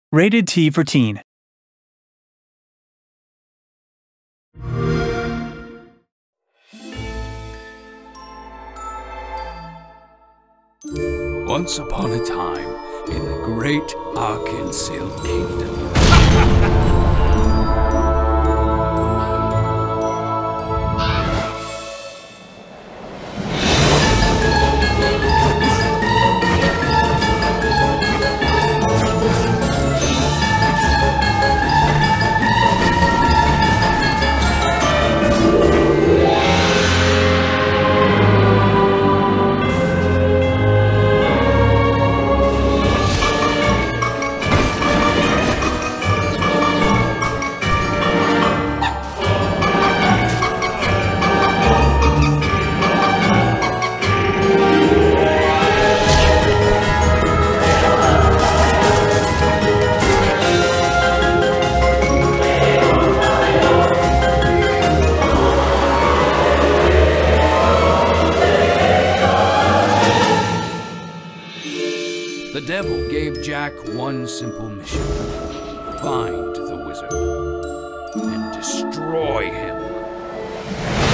Rated T for Teen. Once upon a time, in the great Arkansas Kingdom. The devil gave Jack one simple mission: find the wizard and destroy him.